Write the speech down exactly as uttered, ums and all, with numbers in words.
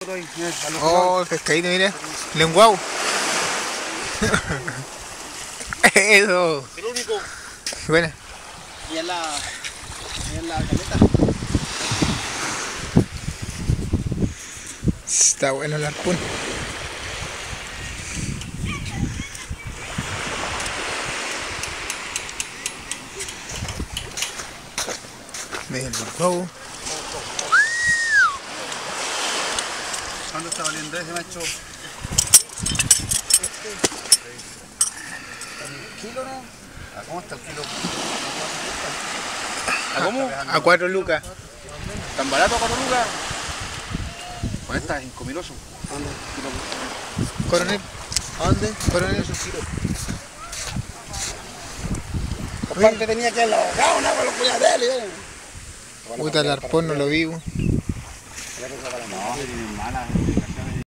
Oh, el pescadito, mira. Lenguau. Eso. El único. Buena. Y en la. En la caleta. Está bueno el arpón. Medio el lenguau. ¿Cuánto está valiendo ese macho? ¿El kilo no? ¿A cómo está el kilo? ¿A cómo? A cuatro lucas. ¿Tan barato a cuatro lucas? Pues esta es cinco mil ocho. ¿Dónde? Coronel. ¿A dónde? Coronel. Aparte tenía que ir abogado, no, con los puñaderos. Puta, el arpón no lo vi. No, es mala.